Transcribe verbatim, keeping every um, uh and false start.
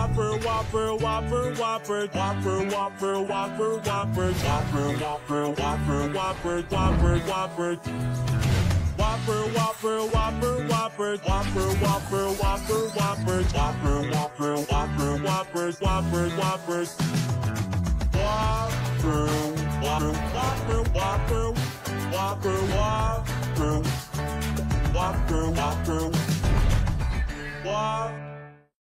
Whopper, Whopper, Whopper, Whopper, Whopper, Whopper, Whopper, Whopper, Whopper, Whopper, Whopper, Whopper, Whopper, Whopper. Whopper, Whopper, Whopper, Whopper, Whopper, Whopper, Whopper, Whopper, Whopper, Whopper, Whopper, Whopper, Whopper, Whopper. Whopper, Whopper, Whopper, Whopper, Whopper, Whopper, Whopper, Whopper,